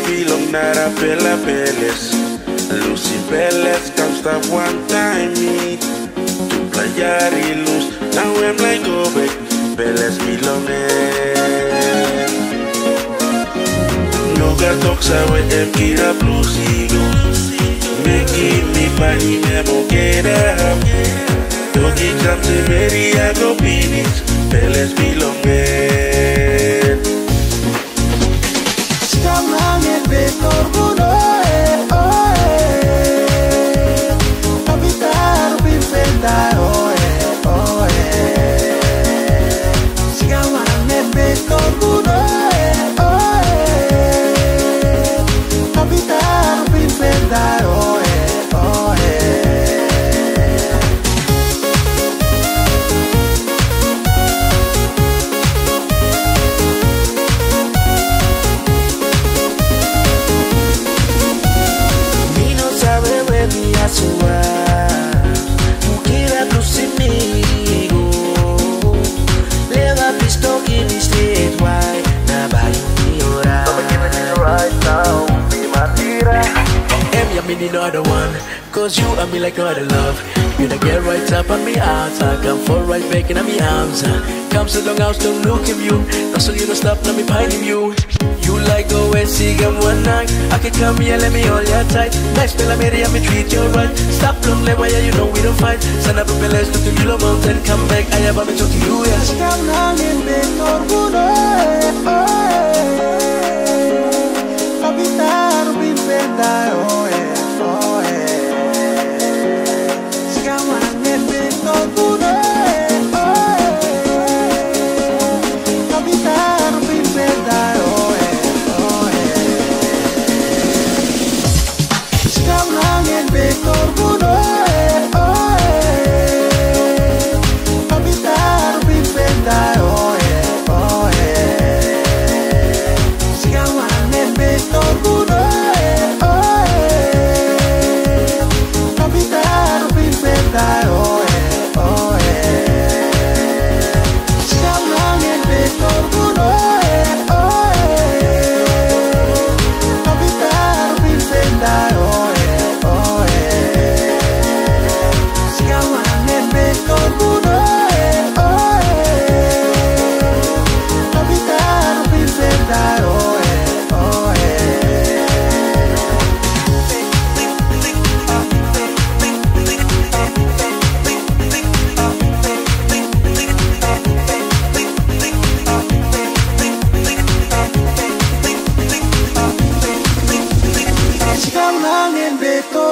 belong nara pela peles. Lucy Peles comes that one time meet to playar y luz. Now I'm like go back, Peles belong there. No got toxa with them kira blues ego. Making me body memo get up. Doggy comes to Mary I go finish. Peles belong there. Sigam Wanangen betor budo Habitar bifenda Sigam Wanangen betor budo Habitar bifenda Me need another one, cause you and me like no other love. You da get right up on me out, I come for right back in my arms. Come so long house, don't look at you. Not so you don't stop, let me pining you. You like go and Sigam Wanangen. I can come here, let me hold you tight. Nice fella, me me treat you right. Stop long, let why you know we don't fight. Send up a let's look to you mountain, come back. I have me talk to you, yes. Sigam Wanangen betor budo Habitar bifenda Sigam Wanangen betor